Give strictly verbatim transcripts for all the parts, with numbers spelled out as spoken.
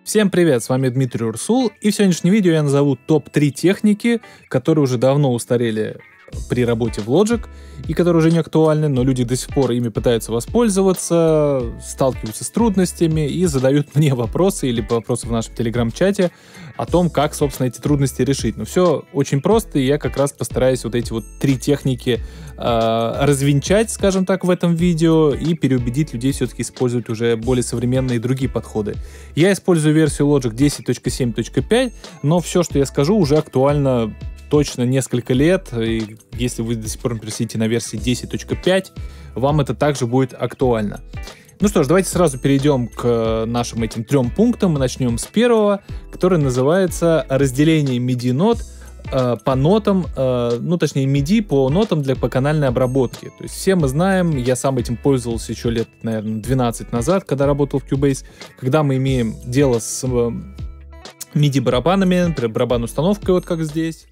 Всем привет, с вами Дмитрий Урсул, и в сегодняшнем видео я назову топ три техники, которые уже давно устарели при работе в Logic, и которые уже не актуальны, но люди до сих пор ими пытаются воспользоваться, сталкиваются с трудностями и задают мне вопросы или вопросы в нашем телеграм-чате о том, как, собственно, эти трудности решить. Но все очень просто, и я как раз постараюсь вот эти вот три техники э, развенчать, скажем так, в этом видео и переубедить людей все-таки использовать уже более современные и другие подходы. Я использую версию Logic десять точка семь точка пять, но все, что я скажу, уже актуально точно несколько лет, и если вы до сих пор пересидите на версии десять точка пять, вам это также будет актуально. Ну что ж, давайте сразу перейдем к нашим этим трем пунктам. Мы начнем с первого, который называется разделение миди-нот э, по нотам, э, ну точнее миди по нотам для поканальной обработки. То есть все мы знаем, я сам этим пользовался еще лет, наверное, двенадцать назад, когда работал в Cubase, когда мы имеем дело с э, миди-барабанами, например, барабан установкой, вот как здесь.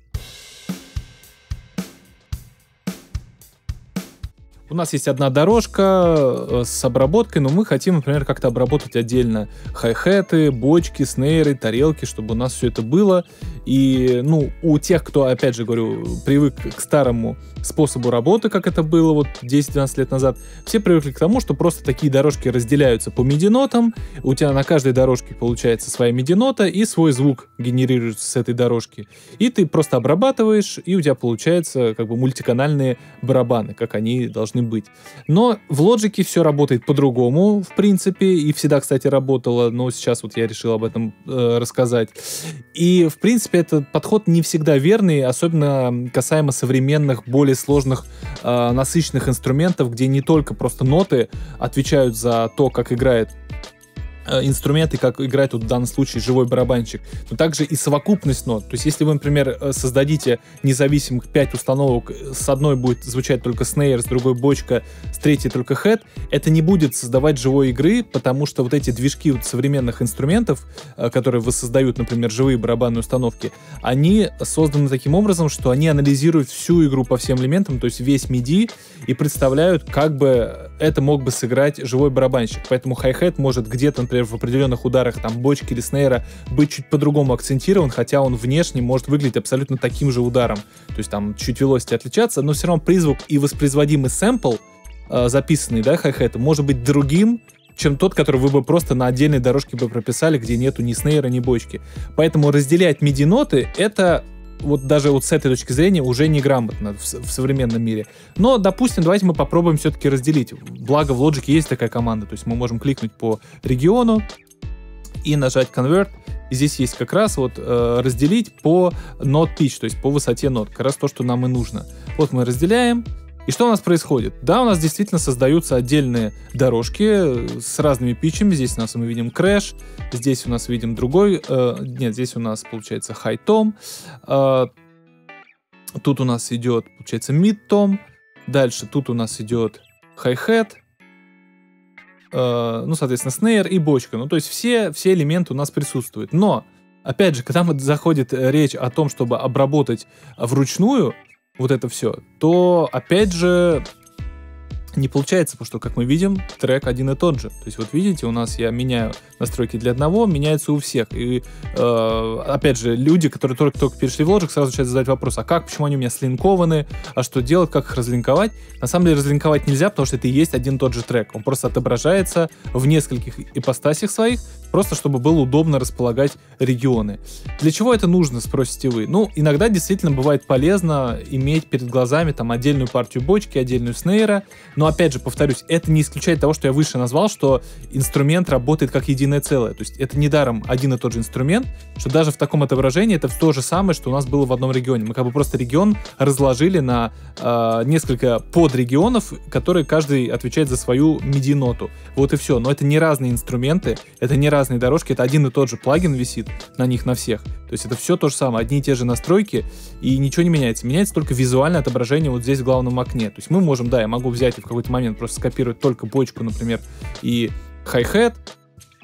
У нас есть одна дорожка с обработкой, но мы хотим, например, как-то обработать отдельно хай-хеты, бочки, снейры, тарелки, чтобы у нас все это было. И, ну, у тех, кто, опять же говорю, привык к старому способу работы, как это было вот десять-двенадцать лет назад, все привыкли к тому, что просто такие дорожки разделяются по миди-нотам, у тебя на каждой дорожке получается своя миди-нота, и свой звук генерируется с этой дорожки. И ты просто обрабатываешь, и у тебя получается как бы мультиканальные барабаны, как они должны быть. Но в Logic все работает по-другому, в принципе, и всегда, кстати, работало, но сейчас вот я решил об этом э, рассказать. И, в принципе, этот подход не всегда верный, особенно касаемо современных, более сложных, э, насыщенных инструментов, где не только просто ноты отвечают за то, как играет инструменты, как играет вот в данном случае живой барабанщик, но также и совокупность нот. То есть, если вы, например, создадите независимых пять установок, с одной будет звучать только снейр, с другой бочка, с третьей только хэт, это не будет создавать живой игры, потому что вот эти движки вот современных инструментов, которые воссоздают, например, живые барабанные установки, они созданы таким образом, что они анализируют всю игру по всем элементам, то есть весь миди, и представляют, как бы это мог бы сыграть живой барабанщик. Поэтому хай-хэт может где-то, например, в определенных ударах там бочки или снейра быть чуть по-другому акцентирован, хотя он внешне может выглядеть абсолютно таким же ударом. То есть там чуть velocity отличаться, но все равно призвук и воспроизводимый сэмпл, э, записанный, да, хай-хэта, может быть другим, чем тот, который вы бы просто на отдельной дорожке бы прописали, где нету ни снейра, ни бочки. Поэтому разделять миди-ноты — это вот даже вот с этой точки зрения уже неграмотно в, в современном мире. Но, допустим, давайте мы попробуем все-таки разделить. Благо в Logic есть такая команда, то есть мы можем кликнуть по региону и нажать Convert. И здесь есть как раз вот э, разделить по note pitch, то есть по высоте нот. Как раз то, что нам и нужно. Вот мы разделяем. И что у нас происходит? Да, у нас действительно создаются отдельные дорожки с разными питчами. Здесь у нас мы видим crash, здесь у нас видим другой, э, нет, здесь у нас получается high tom, э, тут у нас идет, получается, mid tom, дальше тут у нас идет hi-hat, э, ну, соответственно, snare и бочка. Ну, то есть все, все элементы у нас присутствуют. Но, опять же, когда мы заходит речь о том, чтобы обработать вручную вот это все, то, опять же, не получается, потому что, как мы видим, трек один и тот же. То есть, вот видите, у нас я меняю настройки для одного, меняются у всех. И, э, опять же, люди, которые только-только перешли в Logic, сразу начинают задать вопрос, а как, почему они у меня слинкованы, а что делать, как их разлинковать? На самом деле, разлинковать нельзя, потому что это и есть один и тот же трек. Он просто отображается в нескольких ипостасях своих, просто чтобы было удобно располагать регионы. Для чего это нужно, спросите вы? Ну, иногда действительно бывает полезно иметь перед глазами там отдельную партию бочки, отдельную снейра, но, опять же, повторюсь, это не исключает того, что я выше назвал, что инструмент работает как единое целое. То есть это недаром один и тот же инструмент, что даже в таком отображении это то же самое, что у нас было в одном регионе. Мы как бы просто регион разложили на э, несколько подрегионов, которые каждый отвечает за свою миди-ноту. Вот и все. Но это не разные инструменты, это не разные дорожки, это один и тот же плагин висит на них на всех. То есть это все то же самое, одни и те же настройки, и ничего не меняется. Меняется только визуальное отображение вот здесь в главном окне. То есть мы можем, да, я могу взять и в какой-то момент просто скопировать только бочку, например, и хай-хэт,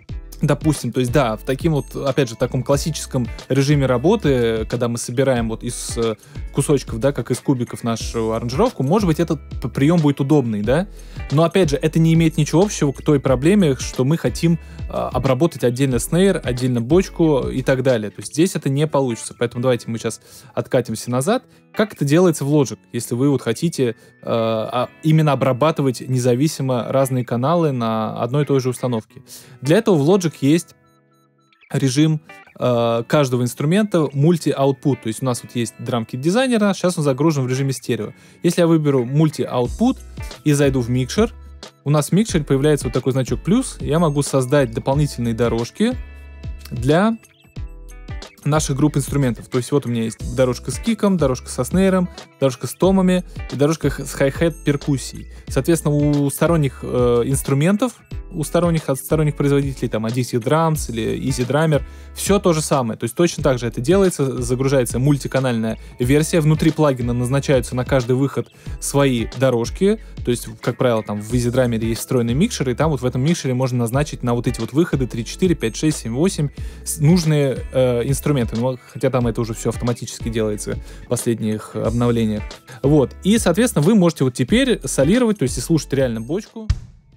Допустим, то есть, да, в таким вот, опять же, таком классическом режиме работы, когда мы собираем вот из э, кусочков, да, как из кубиков нашу аранжировку, может быть, этот прием будет удобный, да, но, опять же, это не имеет ничего общего к той проблеме, что мы хотим э, обработать отдельно снейр, отдельно бочку и так далее. То есть здесь это не получится, поэтому давайте мы сейчас откатимся назад. Как это делается в Logic, если вы вот хотите э, именно обрабатывать независимо разные каналы на одной и той же установке? Для этого в Logic есть режим э, каждого инструмента multi-output. То есть у нас вот есть драмкит дизайнера, сейчас он загружен в режиме стерео. Если я выберу multi-output и зайду в микшер, у нас в микшере появляется вот такой значок плюс. Я могу создать дополнительные дорожки для наших групп инструментов. То есть вот у меня есть дорожка с киком, дорожка со снейром, дорожка с томами и дорожка с хай-хет перкуссией. Соответственно, у сторонних э, инструментов, у сторонних, от сторонних производителей, там, Odyssey Drums или Easy Drummer, все то же самое. То есть точно так же это делается, загружается мультиканальная версия, внутри плагина назначаются на каждый выход свои дорожки, то есть, как правило, там в Easy Drummer есть встроенный микшер, и там вот в этом микшере можно назначить на вот эти вот выходы три, четыре, пять, шесть, семь, восемь нужные э, инструменты, ну, хотя там это уже все автоматически делается в последних обновлениях. Вот, и, соответственно, вы можете вот теперь солировать, то есть и слушать реально бочку,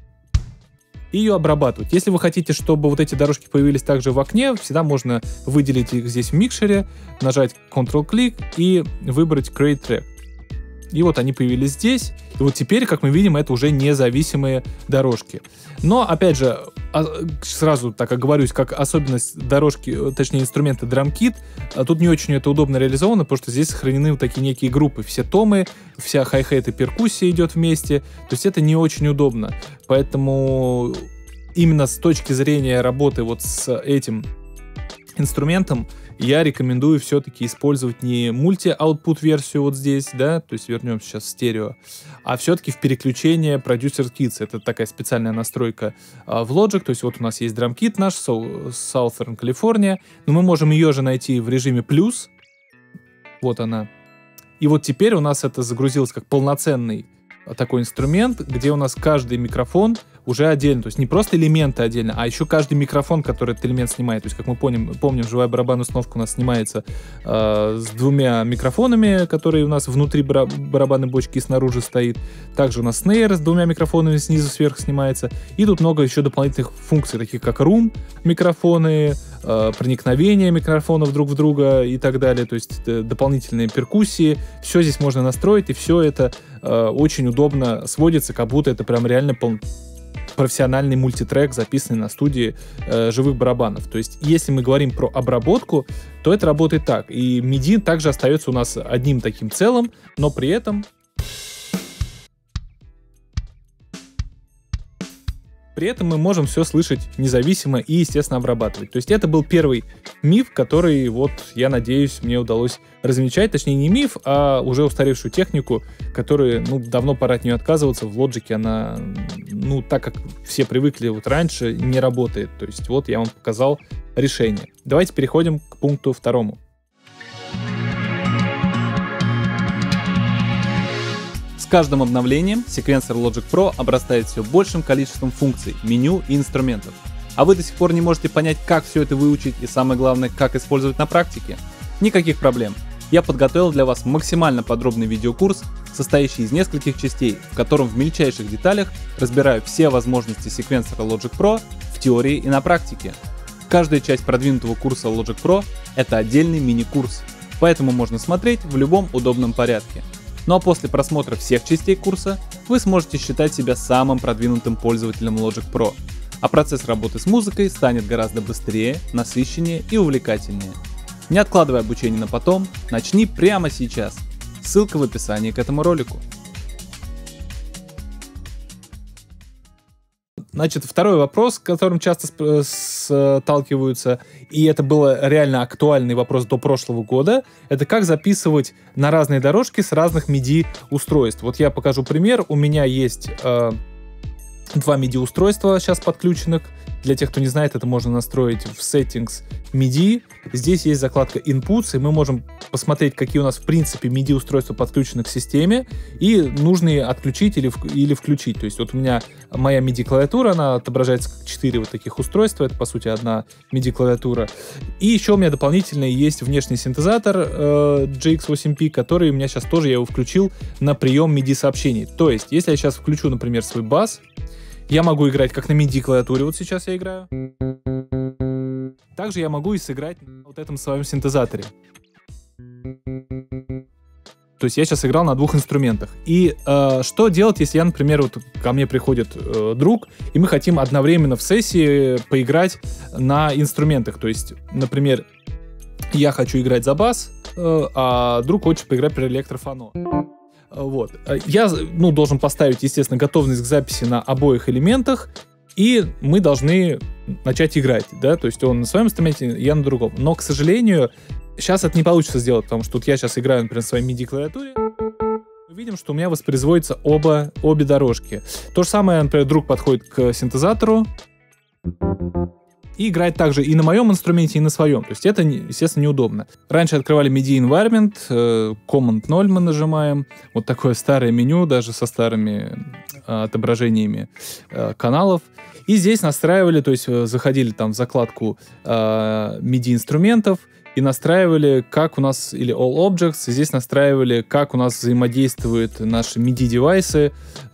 и ее обрабатывать. Если вы хотите, чтобы вот эти дорожки появились также в окне, всегда можно выделить их здесь в микшере, нажать контрол-клик и выбрать Create Track. И вот они появились здесь. И вот теперь, как мы видим, это уже независимые дорожки. Но, опять же, сразу так оговорюсь, как особенность дорожки, точнее инструмента DrumKit, тут не очень это удобно реализовано, потому что здесь сохранены вот такие некие группы. Все томы, вся хай-хет и перкуссия идет вместе. То есть это не очень удобно. Поэтому именно с точки зрения работы вот с этим инструментом я рекомендую все-таки использовать не мульти-аутпут версию вот здесь, да, то есть вернемся сейчас в стерео, а все-таки в переключение Producer Kits. Это такая специальная настройка а, в Logic, то есть вот у нас есть DrumKit наш, Southern California, но мы можем ее же найти в режиме плюс, вот она. И вот теперь у нас это загрузилось как полноценный такой инструмент, где у нас каждый микрофон уже отдельно, то есть не просто элементы отдельно, а еще каждый микрофон, который этот элемент снимает. То есть, как мы помним, помним живая барабанная установка у нас снимается э, с двумя микрофонами, которые у нас внутри бара- барабанной бочки и снаружи стоит. Также у нас снейр с двумя микрофонами снизу сверху снимается. И тут много еще дополнительных функций, таких как рум микрофоны, э, проникновение микрофонов друг в друга и так далее. То есть э, дополнительные перкуссии. Все здесь можно настроить, и все это э, очень удобно сводится, как будто это прям реально пол- профессиональный мультитрек, записанный на студии э, живых барабанов. То есть, если мы говорим про обработку, то это работает так. И миди также остается у нас одним таким целым, но при этом При этом мы можем все слышать независимо и, естественно, обрабатывать. То есть это был первый миф, который, вот, я надеюсь, мне удалось развенчать. Точнее, не миф, а уже устаревшую технику, которую, ну, давно пора от нее отказываться. В Logic она, ну, так как все привыкли вот раньше, не работает. То есть вот я вам показал решение. Давайте переходим к пункту второму. С каждым обновлением секвенсор Logic Pro обрастает все большим количеством функций, меню и инструментов. А вы до сих пор не можете понять, как все это выучить и, самое главное, как использовать на практике? Никаких проблем. Я подготовил для вас максимально подробный видеокурс, состоящий из нескольких частей, в котором в мельчайших деталях разбираю все возможности секвенсора Logic Pro в теории и на практике. Каждая часть продвинутого курса Logic Pro — это отдельный мини-курс, поэтому можно смотреть в любом удобном порядке. Ну а после просмотра всех частей курса вы сможете считать себя самым продвинутым пользователем Logic Pro, а процесс работы с музыкой станет гораздо быстрее, насыщеннее и увлекательнее. Не откладывай обучение на потом, начни прямо сейчас. Ссылка в описании к этому ролику. Значит, второй вопрос, с которым часто сталкиваются, и это был реально актуальный вопрос до прошлого года, это как записывать на разные дорожки с разных миди устройств. Вот я покажу пример. У меня есть э, два MIDI-устройства сейчас подключенных. Для тех, кто не знает, это можно настроить в Settings миди. Здесь есть закладка Inputs, и мы можем посмотреть, какие у нас в принципе MIDI-устройства подключены к системе, и нужные отключить или, или включить. То есть вот у меня моя MIDI-клавиатура, она отображается как четыре вот таких устройства, это по сути одна MIDI-клавиатура. И еще у меня дополнительно есть внешний синтезатор э, джей икс восемь пи, который у меня сейчас тоже, я его включил на прием MIDI-сообщений. То есть, если я сейчас включу, например, свой бас, я могу играть как на MIDI-клавиатуре, вот сейчас я играю. Также я могу и сыграть на вот этом своем синтезаторе. То есть я сейчас играл на двух инструментах. И э, что делать, если я, например, вот ко мне приходит э, друг, и мы хотим одновременно в сессии поиграть на инструментах. То есть, например, я хочу играть за бас, э, а друг хочет поиграть при электрофоно. Вот. Я, ну, должен поставить, естественно, готовность к записи на обоих элементах, и мы должны начать играть, да, то есть он на своем инструменте, я на другом. Но, к сожалению, сейчас это не получится сделать, потому что тут я сейчас играю, например, на своей MIDI-клавиатуре. Мы видим, что у меня воспроизводятся оба, обе дорожки. То же самое, например, друг подходит к синтезатору и играет также и на моем инструменте, и на своем. То есть это, естественно, неудобно. Раньше открывали MIDI Environment, Command ноль мы нажимаем. Вот такое старое меню, даже со старыми отображениями каналов. И здесь настраивали, то есть заходили там в закладку MIDI инструментов и настраивали, как у нас, или All Objects, и здесь настраивали, как у нас взаимодействуют наши MIDI-девайсы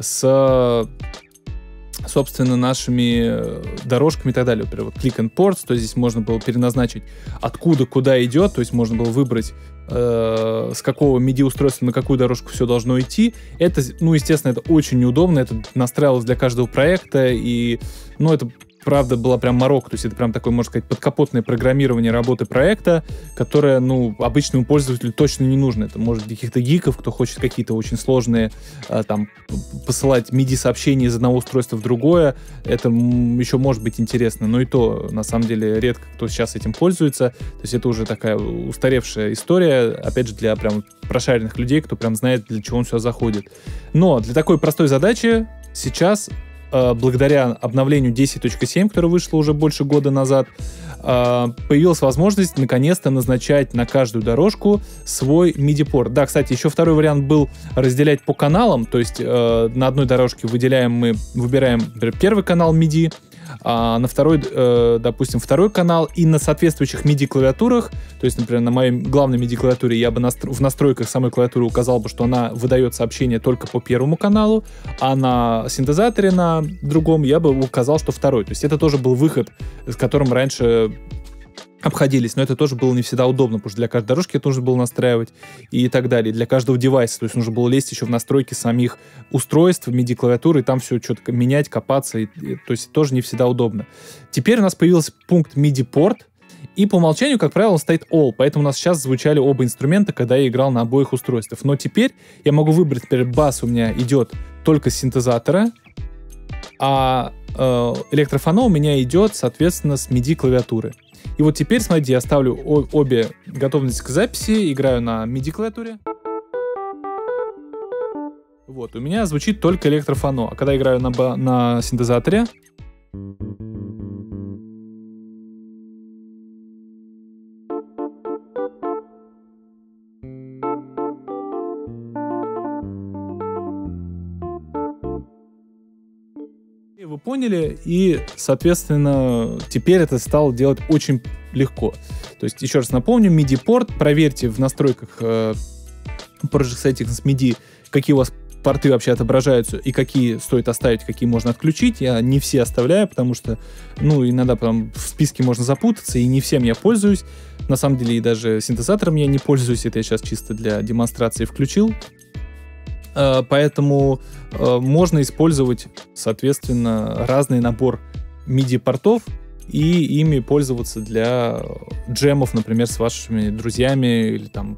с, собственно, нашими дорожками и так далее. Например, вот Click and Ports, то здесь можно было переназначить, откуда куда идет, то есть можно было выбрать, э, с какого MIDI-устройства на какую дорожку все должно идти. Это, ну, естественно, это очень неудобно, это настраивалось для каждого проекта, и, ну, это правда была прям морок, то есть это прям такое, можно сказать, подкапотное программирование работы проекта, которое, ну, обычному пользователю точно не нужно. Это может для каких-то гиков, кто хочет какие-то очень сложные, а, там, посылать MIDI-сообщения из одного устройства в другое, это еще может быть интересно, но и то, на самом деле, редко кто сейчас этим пользуется, то есть это уже такая устаревшая история, опять же, для прям прошаренных людей, кто прям знает, для чего он сюда заходит. Но для такой простой задачи сейчас, благодаря обновлению десять точка семь, которое вышло уже больше года назад, появилась возможность наконец-то назначать на каждую дорожку свой MIDI-порт. Да, кстати, еще второй вариант был разделять по каналам, то есть на одной дорожке выделяем мы, выбираем, например, первый канал MIDI, а на второй, э, допустим, второй канал, и на соответствующих MIDI-клавиатурах, то есть, например, на моей главной MIDI-клавиатуре я бы настро- в настройках самой клавиатуры указал бы, что она выдает сообщение только по первому каналу, а на синтезаторе на другом я бы указал, что второй. То есть это тоже был выход, с которым раньше обходились, но это тоже было не всегда удобно, потому что для каждой дорожки это нужно было настраивать и так далее. Для каждого девайса, то есть нужно было лезть еще в настройки самих устройств, MIDI-клавиатуры, и там все что-то менять, копаться, и, и, то есть тоже не всегда удобно. Теперь у нас появился пункт MIDI-порт, и по умолчанию, как правило, он стоит All, поэтому у нас сейчас звучали оба инструмента, когда я играл на обоих устройствах. Но теперь я могу выбрать, например, бас у меня идет только с синтезатора, а э, электрофоно у меня идет, соответственно, с MIDI-клавиатуры. И вот теперь, смотрите, я ставлю обе готовности к записи, играю на MIDI-клавиатуре. Вот, у меня звучит только электрофоно. А когда играю на, на синтезаторе... Вы поняли, и, соответственно, теперь это стало делать очень легко. То есть, еще раз напомню, MIDI-порт, проверьте в настройках э, Project Settings MIDI, какие у вас порты вообще отображаются и какие стоит оставить, какие можно отключить. Я не все оставляю, потому что, ну, иногда прям в списке можно запутаться, и не всем я пользуюсь. На самом деле, и даже синтезатором я не пользуюсь, это я сейчас чисто для демонстрации включил. Поэтому э, можно использовать, соответственно, разный набор MIDI-портов и ими пользоваться для джемов, например, с вашими друзьями или там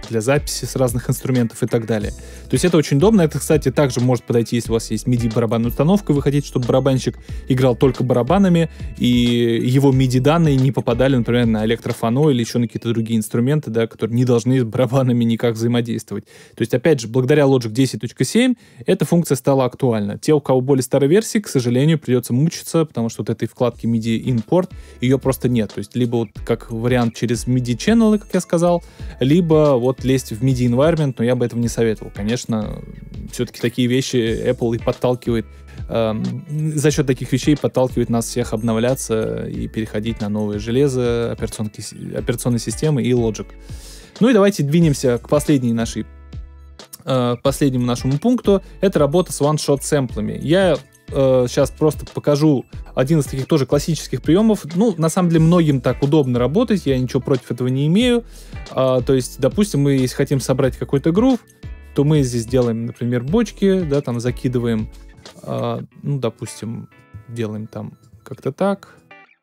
для записи с разных инструментов и так далее. То есть это очень удобно. Это, кстати, также может подойти, если у вас есть миди-барабанная установка, вы хотите, чтобы барабанщик играл только барабанами, и его миди-данные не попадали, например, на электрофоно или еще на какие-то другие инструменты, да, которые не должны с барабанами никак взаимодействовать. То есть, опять же, благодаря Logic десять точка семь эта функция стала актуальна. Те, у кого более старой версии, к сожалению, придется мучиться, потому что вот этой вкладки миди Import ее просто нет. То есть либо вот как вариант через миди-ченнелы, как я сказал, либо вот лезть в миди-environment, но я бы этого не советовал. Конечно, все-таки такие вещи Apple и подталкивает, э, за счет таких вещей подталкивает нас всех обновляться и переходить на новые железо, операционные системы и Logic. Ну и давайте двинемся к последней нашей, э, последнему нашему пункту. Это работа с one-shot сэмплами. Я э, сейчас просто покажу один из таких тоже классических приемов. Ну, на самом деле, многим так удобно работать, я ничего против этого не имею. А, то есть, допустим, мы, если хотим собрать какой-то грув, то мы здесь делаем, например, бочки, да, там закидываем, а, ну, допустим, делаем там как-то так.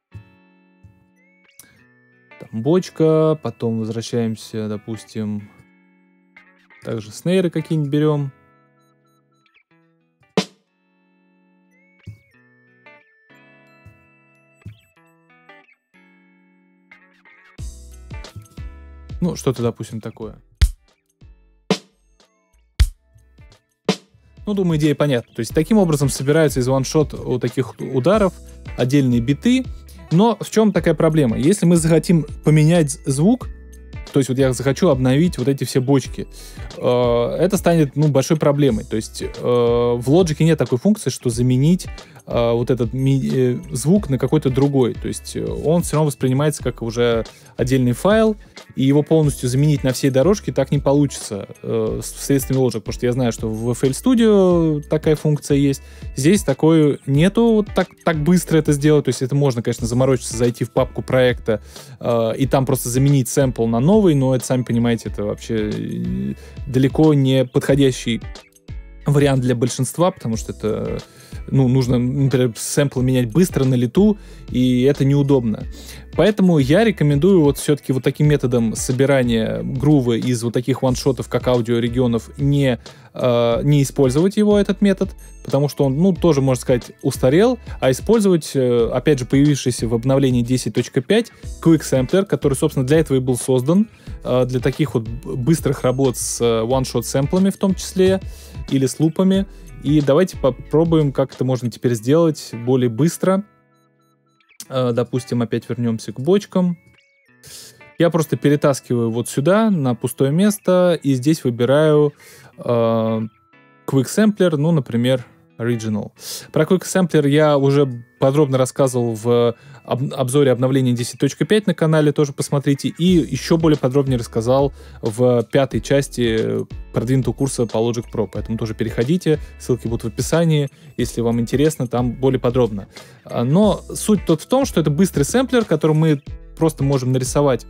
Там бочка, потом возвращаемся, допустим, также снейры какие-нибудь берем. Ну, что-то, допустим, такое. Ну, думаю, идея понятна. То есть, таким образом собираются из one-shot у таких ударов отдельные биты. Но в чем такая проблема? Если мы захотим поменять звук, то есть вот я захочу обновить вот эти все бочки, э, это станет, ну, большой проблемой. То есть э, в Logic нет такой функции, что заменить э, вот этот ми- э, звук на какой-то другой. То есть он все равно воспринимается как уже отдельный файл, и его полностью заменить на всей дорожке так не получится э, с средствами Logic, потому что я знаю, что в эф эл Studio такая функция есть. Здесь такой нету, вот так, так быстро это сделать. То есть это можно, конечно, заморочиться, зайти в папку проекта э, и там просто заменить сэмпл на новый, но это, сами понимаете, это вообще далеко не подходящий вариант для большинства, потому что это, ну, нужно, например, сэмплы менять быстро на лету, и это неудобно. Поэтому я рекомендую вот все-таки вот таким методом собирания грува из вот таких ваншотов, как аудиорегионов, не, э, не использовать его, этот метод, потому что он, ну, тоже, можно сказать, устарел, а использовать, э, опять же, появившийся в обновлении десять точка пять Quick Sampler, который, собственно, для этого и был создан, э, для таких вот быстрых работ с one-shot сэмплами в том числе, или с лупами. И давайте попробуем, как это можно теперь сделать более быстро. Допустим, опять вернемся к бочкам. Я просто перетаскиваю вот сюда, на пустое место, и здесь выбираю э, Quick Sampler, ну, например, Original. Про Quick Sampler я уже подробно рассказывал в об- обзоре обновления десять точка пять на канале, тоже посмотрите, и еще более подробнее рассказал в пятой части продвинутого курса по Logic Pro, поэтому тоже переходите, ссылки будут в описании, если вам интересно, там более подробно. Но суть тут в том, что это быстрый сэмплер, которым мы просто можем нарисовать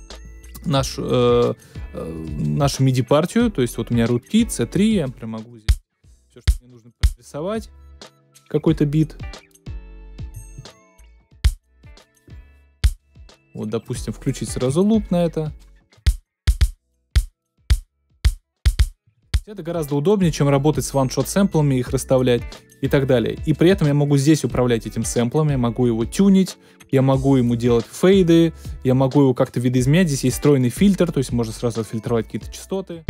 наш, э, э, нашу миди-партию, то есть вот у меня rootkit, си три, я, например, могу здесь все, что мне нужно нарисовать, какой-то бит. Вот, допустим, включить сразу луп на это. Это гораздо удобнее, чем работать с one-shot сэмплами, их расставлять и так далее. И при этом я могу здесь управлять этим сэмплом, я могу его тюнить, я могу ему делать фейды, я могу его как-то видоизменять. Здесь есть встроенный фильтр, то есть можно сразу отфильтровать какие-то частоты.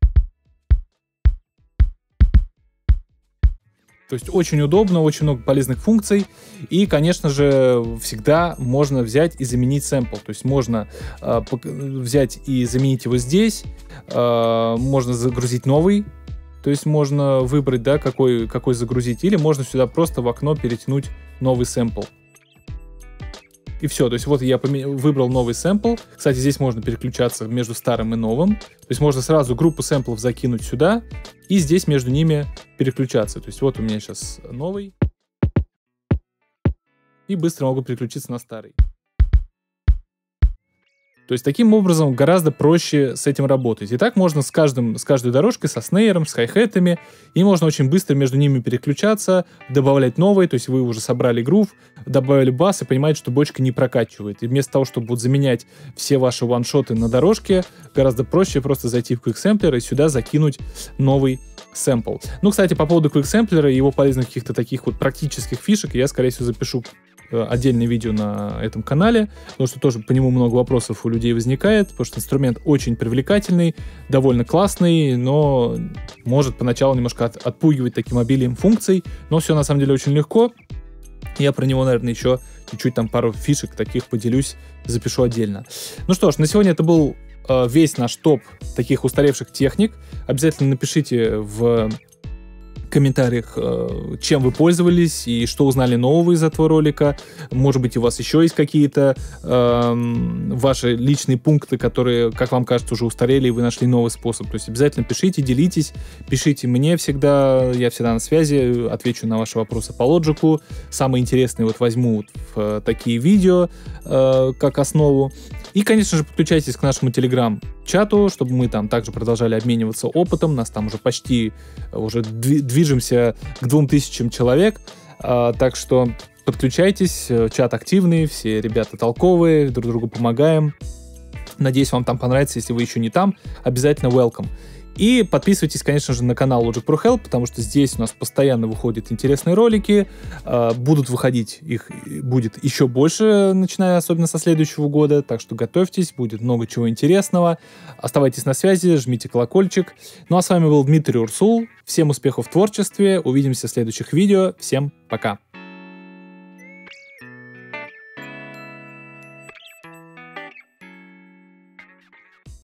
То есть очень удобно, очень много полезных функций. И, конечно же, всегда можно взять и заменить сэмпл. То есть можно э, взять и заменить его здесь. Э, можно загрузить новый. То есть можно выбрать, да, какой, какой загрузить. Или можно сюда просто в окно перетянуть новый сэмпл. И все. То есть вот я поме- выбрал новый сэмпл. Кстати, здесь можно переключаться между старым и новым. То есть можно сразу группу сэмплов закинуть сюда. И здесь между ними переключаться. То есть вот у меня сейчас новый. И быстро могу переключиться на старый. То То есть таким образом гораздо проще с этим работать. И так можно с, каждым, с каждой дорожкой, со снейром, с хай-хетами, и можно очень быстро между ними переключаться, добавлять новые, то есть вы уже собрали грув, добавили бас и понимаете, что бочка не прокачивает. И вместо того, чтобы вот заменять все ваши ваншоты на дорожке, гораздо проще просто зайти в QuickSampler и сюда закинуть новый сэмпл. Ну, кстати, по поводу QuickSampler и его полезных каких-то таких вот практических фишек я, скорее всего, запишу отдельное видео на этом канале, потому что тоже по нему много вопросов у людей возникает, потому что инструмент очень привлекательный, довольно классный, но может поначалу немножко от, отпугивать таким обилием функций, но все на самом деле очень легко. Я про него, наверное, еще чуть-чуть там пару фишек таких поделюсь, запишу отдельно. Ну что ж, на сегодня это был э, весь наш топ таких устаревших техник. Обязательно напишите в комментариях, чем вы пользовались и что узнали нового из этого ролика. Может быть, у вас еще есть какие-то э, ваши личные пункты, которые, как вам кажется, уже устарели, и вы нашли новый способ. То есть обязательно пишите, делитесь, пишите мне всегда, я всегда на связи, отвечу на ваши вопросы по лоджику. Самые интересные вот возьму вот в такие видео э, как основу. И, конечно же, подключайтесь к нашему телеграм-чату, чтобы мы там также продолжали обмениваться опытом. Нас там уже почти уже движемся к двум тысячам человек. А, так что подключайтесь, чат активный, все ребята толковые, друг другу помогаем. Надеюсь, вам там понравится. Если вы еще не там, обязательно welcome. И подписывайтесь, конечно же, на канал Logic Pro Help, потому что здесь у нас постоянно выходят интересные ролики, будут выходить, их будет еще больше, начиная особенно со следующего года, так что готовьтесь, будет много чего интересного. Оставайтесь на связи, жмите колокольчик. Ну а с вами был Дмитрий Урсул, всем успехов в творчестве, увидимся в следующих видео, всем пока!